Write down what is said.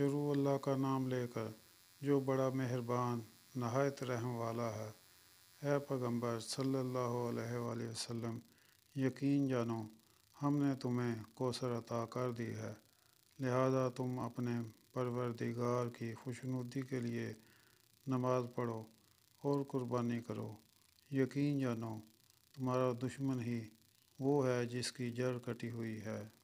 शुरू अल्लाह का नाम लेकर जो बड़ा मेहरबान नहायत रहम वाला है। ए पैगंबर सल्लल्लाहु अलैहि वसल्लम, यकीन जानो हमने तुम्हें कौसर अता कर दी है, लिहाजा तुम अपने परवरदिगार की खुशनुदी के लिए नमाज पढ़ो और कुर्बानी करो। यकीन जानो तुम्हारा दुश्मन ही वो है जिसकी जड़ कटी हुई है।